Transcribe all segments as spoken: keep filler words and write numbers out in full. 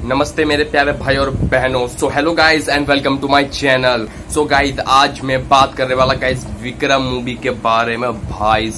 नमस्ते मेरे प्यारे भाई और बहनों। So hello guys and welcome to my channel. So guys आज मैं बात करने वाला गाइज विक्रम मूवी के बारे में। भाई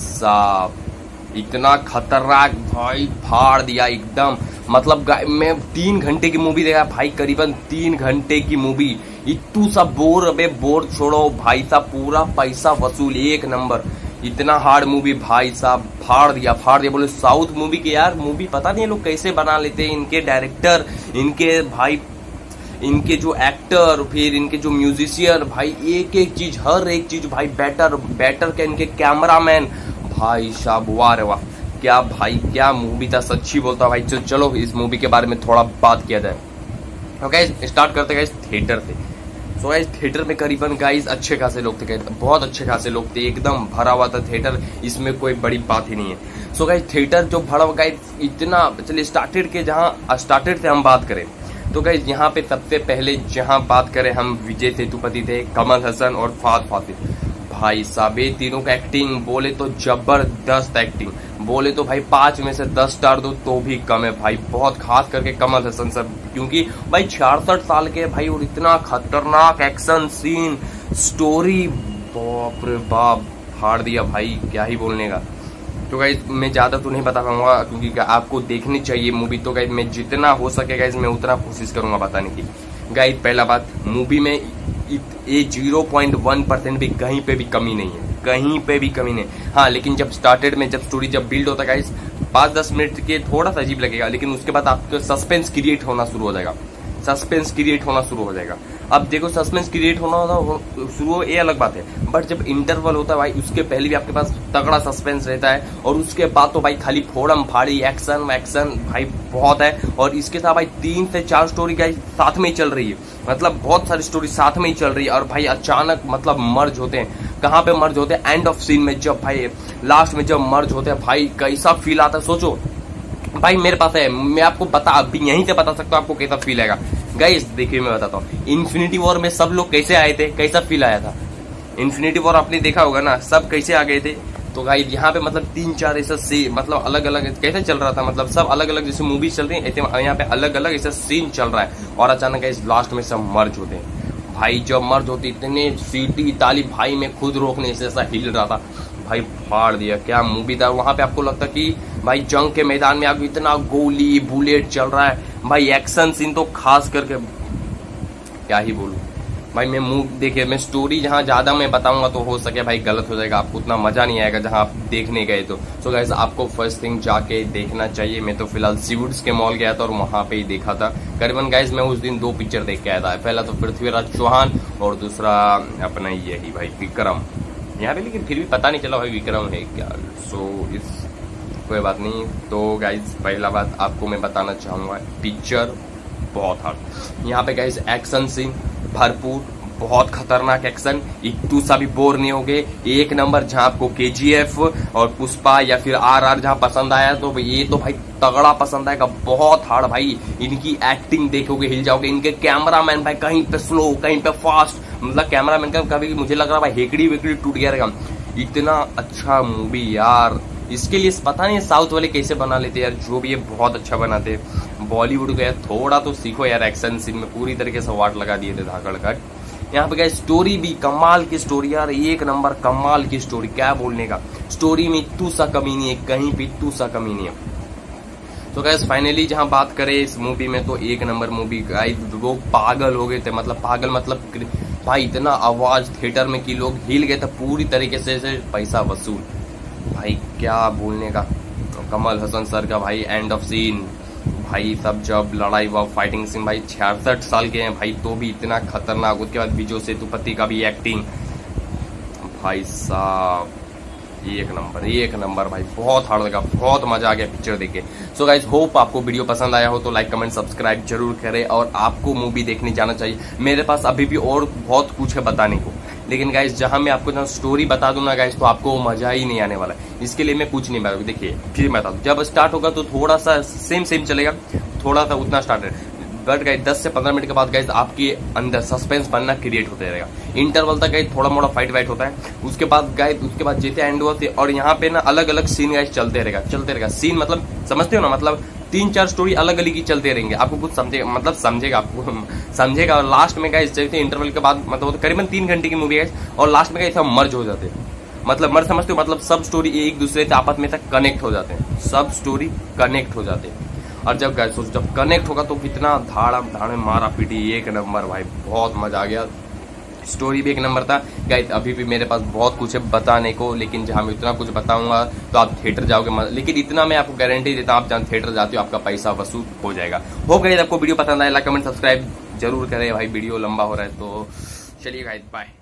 साहब इतना खतरनाक भाई फाड़ दिया एकदम। मतलब मैं तीन घंटे की मूवी देखा भाई, करीबन तीन घंटे की मूवी। इतू सा बोर अबे बोर छोड़ो भाई साहब, पूरा पैसा वसूल एक नंबर। इतना हार्ड मूवी भाई साहब, फाड़ दिया फाड़ दिया। बोले साउथ मूवी के यार मूवी पता नहीं लोग कैसे बना लेते हैं। इनके डायरेक्टर, इनके भाई, इनके जो एक्टर, फिर इनके जो म्यूजिशियन भाई, एक एक चीज हर एक चीज भाई बेटर बेटर के। इनके कैमरामैन भाई साहब वाह रे वाह, क्या भाई क्या मूवी था, सच्ची बोलता भाई। चलो चलो इस मूवी के बारे में थोड़ा बात किया जाए। तो गाइस स्टार्ट करते गाइस थिएटर से। सो गाइस थिएटर में करीबन गाइस अच्छे खासे लोग थे, बहुत अच्छे खासे लोग थे, एकदम भरा हुआ था थिएटर, इसमें कोई बड़ी बात ही नहीं है। सो गाइस थिएटर जो भरा हुआ गाइस इतना, चलिए स्टार्टेड के जहां स्टार्टेड से हम बात करें तो गाइस यहाँ पे सबसे पहले जहां बात करें हम, विजय सेतुपति थे, कमल हसन और फहद फासिल। भाई साहब ये तीनों का एक्टिंग बोले तो जबरदस्त एक्टिंग, बोले तो भाई पांच में से दस स्टार दो तो भी कम है भाई। बहुत खास करके कमल हसन सर, क्योंकि भाई छियासठ साल के भाई और इतना खतरनाक एक्शन सीन, स्टोरी, बाप रे बाप फाड़ दिया भाई, क्या ही बोलने का। तो गाइस मैं ज्यादा तो नहीं बता पाऊंगा क्योंकि आपको देखनी चाहिए मूवी। तो गाइस मैं जितना हो सके गाइस मैं उतना कोशिश करूंगा बताने की। गाइस पहला बात, मूवी में ये जीरो पॉइंट वन परसेंट भी कहीं पे भी कमी नहीं है, कहीं पे भी कमी नहीं। हाँ लेकिन जब स्टार्टेड में जब स्टोरी जब बिल्ड होता है गाइस, पाँच दस मिनट के थोड़ा सा अजीब लगेगा, लेकिन उसके बाद आपको सस्पेंस क्रिएट होना शुरू हो जाएगा, सस्पेंस क्रिएट होना शुरू हो जाएगा। अब देखो सस्पेंस क्रिएट होना होता शुरू हो, ये अलग बात है, बट जब इंटरवल होता है भाई उसके पहले भी आपके पास तगड़ा सस्पेंस रहता है, और उसके बाद तो भाई खाली फोड़म फाड़ी एक्शन वैक्शन भाई बहुत है। और इसके साथ भाई तीन से चार स्टोरी गाइस साथ में ही चल रही है, मतलब बहुत सारी स्टोरी साथ में ही चल रही है। और भाई अचानक मतलब मर्ज होते हैं, कहाँ पे मर्ज होते हैं, एंड ऑफ सीन में, जब भाई लास्ट में जब मर्ज होते हैं भाई कैसा फील आता है सोचो भाई। मेरे पास है, मैं आपको बता अभी यहीं से बता सकता हूँ आपको कैसा फील आएगा। गाइस देखिए मैं बताता हूँ, इन्फिनिटी वॉर में सब लोग कैसे आए थे, कैसा फील आया था। इन्फिनिटी वॉर आपने देखा होगा ना, सब कैसे आ गए थे। तो गाइस यहाँ पे मतलब तीन चार ऐसा से मतलब अलग अलग कैसे चल रहा था, मतलब सब अलग अलग जैसे मूवी चल रही है ऐसे यहाँ पे अलग अलग ऐसा सीन चल रहा है। और अचानक गाइस लास्ट में सब मर्ज होते हैं भाई। जब मर्ज होती इतने सीटी ताली भाई में खुद रोकने से ऐसा हिल रहा था भाई, फाड़ दिया। क्या मूवी था। वहां पे आपको लगता कि भाई जंग के मैदान में आप इतना गोली बुलेट चल रहा है भाई, एक्शन सीन तो खास करके क्या ही बोलूं भाई। मैं मूव देखिए, मैं स्टोरी जहां ज्यादा मैं बताऊंगा तो हो सके भाई गलत हो जाएगा, आपको उतना मजा नहीं आएगा जहां आप देखने गए तो। सो गाइस आपको फर्स्ट थिंग जाके देखना चाहिए। मैं तो फिलहाल सीवुड्स के मॉल गया था और वहां पे ही देखा था। करीबन गाइस मैं उस दिन दो पिक्चर देख के आया था, पहला तो पृथ्वीराज चौहान और दूसरा अपना यही भाई विक्रम। यहाँ पे लेकिन फिर भी पता नहीं चला भाई विक्रम है क्या। सो इस कोई बात नहीं। तो गाइज पहला बात आपको मैं बताना चाहूंगा, पिक्चर बहुत हार्ड। यहाँ पे गाइज एक्शन सीन भरपूर, बहुत खतरनाक एक्शन, इतू सा भी बोर नहीं होगे, एक नंबर। जहाँ आपको केजीएफ और पुष्पा या फिर आरआर जहाँ पसंद आया तो ये तो भाई तगड़ा पसंद आएगा, बहुत हार्ड भाई। इनकी एक्टिंग देखोगे हिल जाओगे। इनके कैमरामैन भाई कहीं पे स्लो कहीं पे फास्ट, मतलब कैमरामैन का कभी मुझे लग रहा भाई हेकड़ी वेकड़ी टूट गया रहेगा। इतना अच्छा मूवी यार, इसके लिए पता नहीं साउथ वाले कैसे बना लेते यार, जो भी ये बहुत अच्छा बनाते। बॉलीवुड को यार थोड़ा तो सीखो यार, एक्शन सीन में पूरी तरीके से वाट लगा दिए थे धाकड़ कट। यहाँ पे क्या स्टोरी भी कमाल की स्टोरी यार, एक नंबर कमाल की स्टोरी, क्या बोलने का। स्टोरी में इतू सा कमी नहीं है, कहीं भी इतू सा कमी नहीं है। तो गाइस फाइनली जहां बात करें इस मूवी में तो एक नंबर मूवी। गाइस लोग पागल हो गए थे, मतलब पागल मतलब भाई इतना आवाज थिएटर में कि लोग हिल गए थे पूरी तरीके से, से पैसा वसूल भाई, क्या बोलने का। कमल हसन सर का भाई एंड ऑफ सीन भाई, सब जब लड़ाई व फाइटिंग सीन भाई, छियासठ साल के हैं भाई तो भी इतना खतरनाक। उसके बाद विजय सेतुपति का भी एक्टिंग भाई साहब एक नंबर एक नंबर भाई, बहुत हार्ड लगा, बहुत मजा आ गया पिक्चर देख के। सो गाइज होप आपको वीडियो पसंद आया हो तो लाइक कमेंट सब्सक्राइब जरूर करें, और आपको मूवी देखने जाना चाहिए। मेरे पास अभी भी और बहुत कुछ है बताने को, लेकिन गाइज जहां मैं आपको स्टोरी बता दूं ना गाइज तो आपको मजा ही नहीं आने वाला है। इसके लिए मैं कुछ नहीं बता, देखिए फिर मैं बता दूं, जब स्टार्ट होगा तो थोड़ा सा सेम सेम चलेगा, थोड़ा सा उतना स्टार्ट है, बट गाइस दस से पंद्रह मिनट के बाद गाइस आपके अंदर सस्पेंस बनना क्रिएट होते रहेगा। इंटरवल तक गाइस थोड़ा मोड़ा फाइट वाइट होता है, उसके बाद गाइस उसके बाद जैसे एंड हुआ और यहाँ पे ना अलग अलग सीन गाइस चलते रहेगा चलते रहेगा सीन मतलब समझते हो ना, मतलब तीन चार स्टोरी अलग अलग ही चलते रहेंगे, आपको कुछ समझेगा मतलब समझेगा आपको समझेगा। और लास्ट में गाइस जैसे इंटरवल के बाद मतलब तो करीबन तीन घंटे की मूवी है और लास्ट में गाइस मर्ज हो जाते हैं। मतलब मर्ज समझते हो, मतलब सब स्टोरी एक दूसरे से आपस में तक कनेक्ट हो जाते हैं, सब स्टोरी कनेक्ट हो जाते हैं। और जब गाइस सोचो जब कनेक्ट होगा तो कितना धाड़ा धाड़े मारा पीटी एक नंबर भाई, बहुत मजा आ गया। स्टोरी भी एक नंबर था गाइस। अभी भी मेरे पास बहुत कुछ है बताने को, लेकिन जहां मैं इतना कुछ बताऊंगा तो आप थिएटर जाओगे, लेकिन इतना मैं आपको गारंटी देता हूं, आप जहां थिएटर जाते हो आपका पैसा वसूल हो जाएगा। हो गई आपको वीडियो पसंद आया, लाइक कमेंट सब्सक्राइब जरूर करें भाई, वीडियो लंबा हो रहा है तो चलिए गाइस बाय।